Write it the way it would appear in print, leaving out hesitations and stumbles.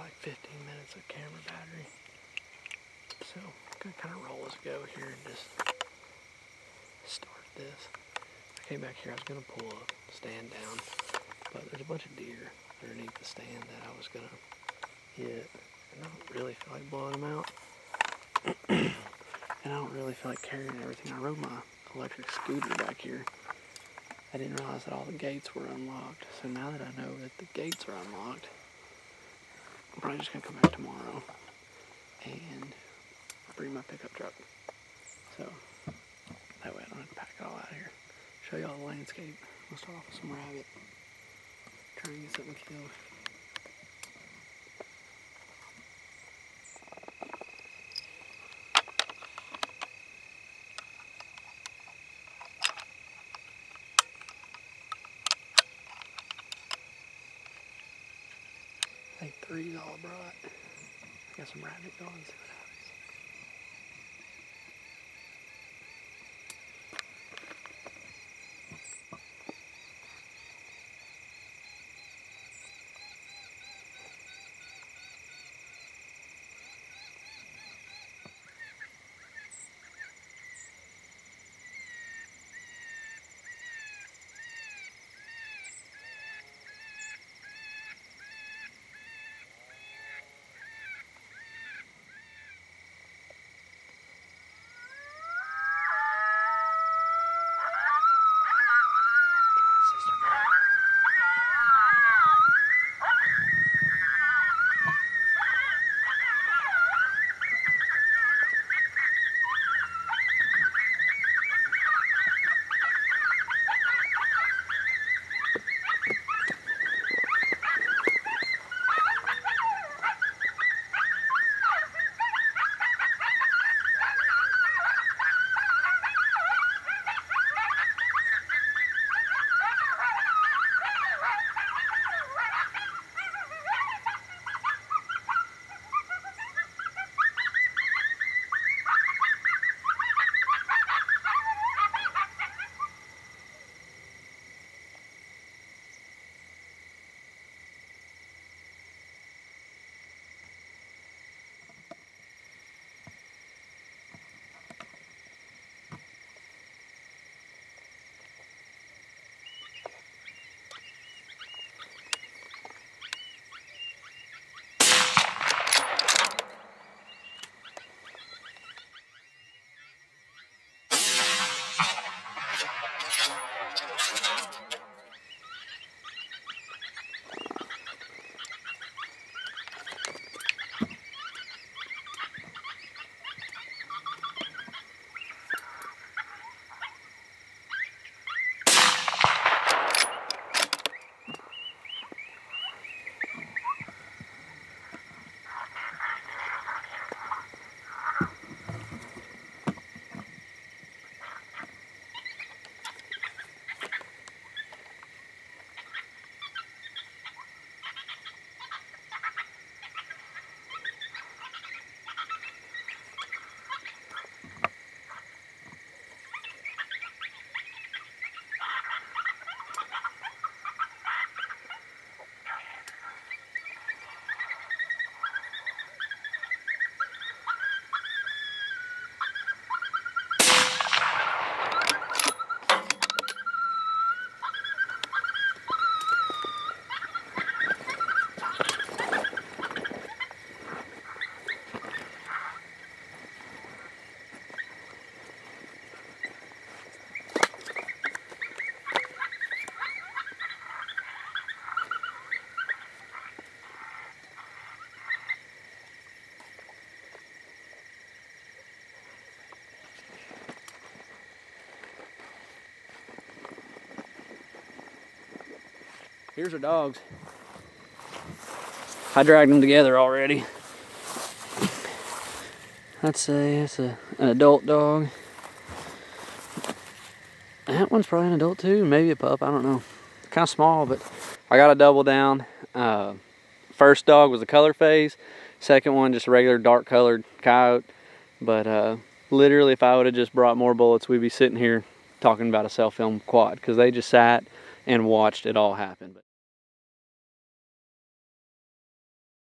got like 15 minutes of camera battery. So I'm gonna kind of roll as go here and just start this. I came back here, I was gonna pull a stand down, but there's a bunch of deer underneath the stand that I was gonna hit. And I don't really feel like blowing them out. And I don't really feel like carrying everything. I rode my electric scooter back here. I didn't realize that all the gates were unlocked. So now that I know that the gates are unlocked, I'm probably just gonna come back tomorrow and bring my pickup truck. So that way I don't have to pack it all out here. Show y'all the landscape. We'll start off with some rabbit. Try and get something killed. I think 3's all I brought. I got some rabbit going, see what happens. Here's our dogs. I dragged them together already. I'd say it's an adult dog. That one's probably an adult too, maybe a pup, I don't know. Kind of small, but I got a double down. First dog was a color phase. Second one just a regular dark colored coyote. But literally if I would have just brought more bullets, we'd be sitting here talking about a self-film quad, because they just sat and watched it all happen.